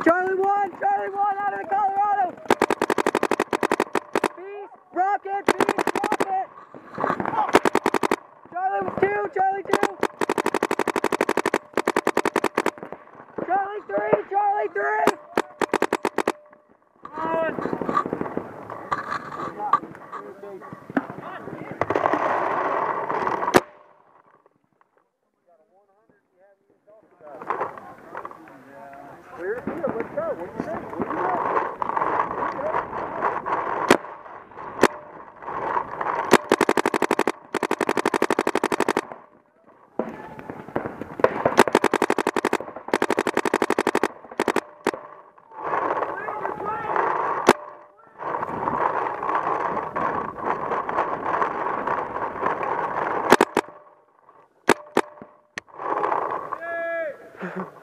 Charlie 1 out of the Colorado. Beast, rocket, beast, rocket. Charlie 2, Charlie 2. Charlie 3. Clear the field, let's go. What do you think? What do you got? Hey!